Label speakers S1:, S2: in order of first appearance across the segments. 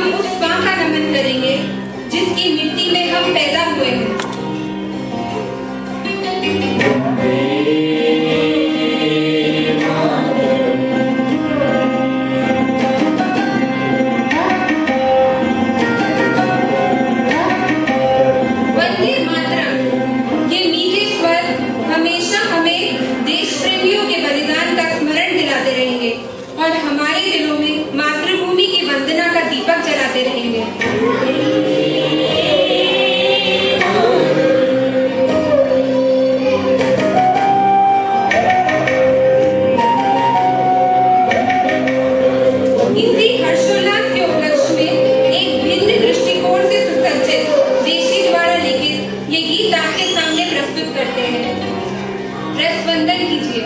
S1: हम उस माँ का नमन करेंगे जिसकी मिट्टी में हम पैदा हुए हैं। वंदे मातरम, ये मीठे स्वर हमेशा हमें देश प्रेमियों के बलिदान का स्मरण दिलाते रहेंगे और हमारे दिलों में मातृभूमि की वंदना का दीपक जलाते रहेंगे। इसी हर्षोल्लास के उपलक्ष्य में एक भिन्न दृष्टिकोण से सुसज्जित देशी द्वारा लिखित ये गीत आपके सामने प्रस्तुत करते हैं। रसवंदन कीजिए।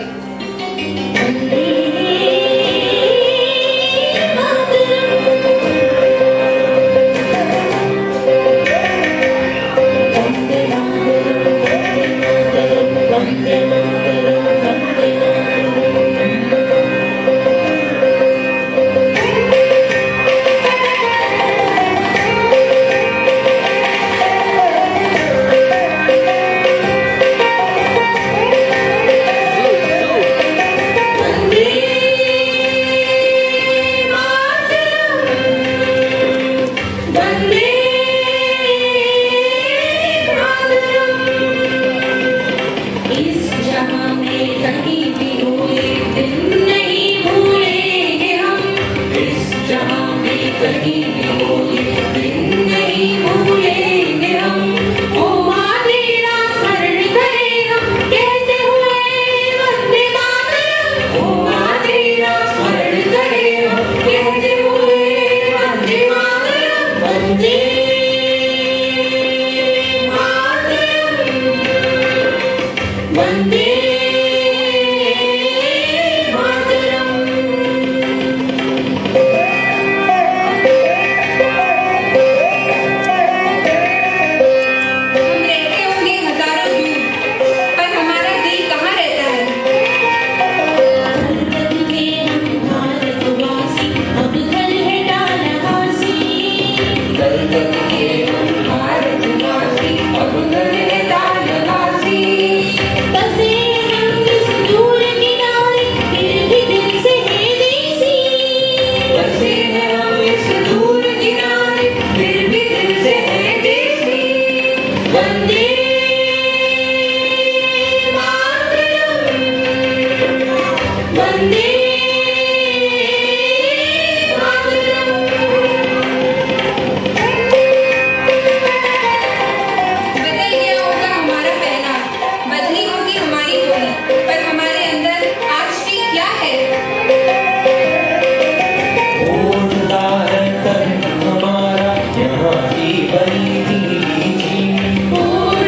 S2: हमारा यहाँ की बनी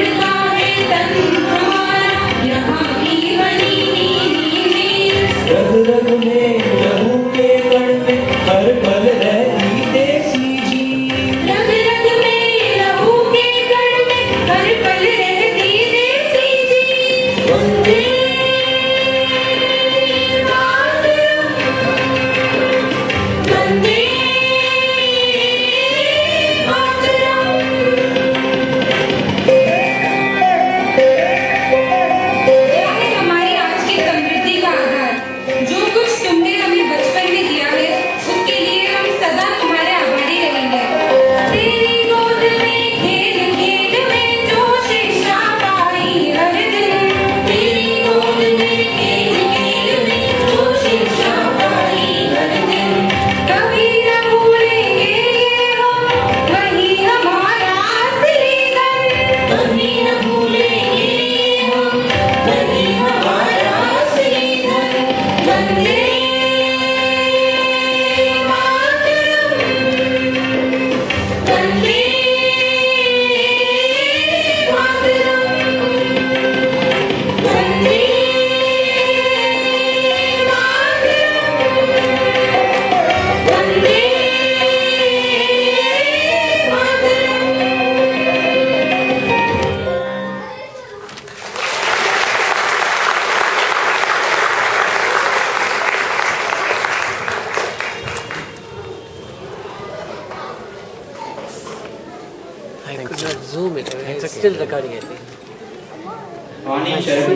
S2: I could not zoom it. It's still recording, I think.
S3: Morning, Sharif.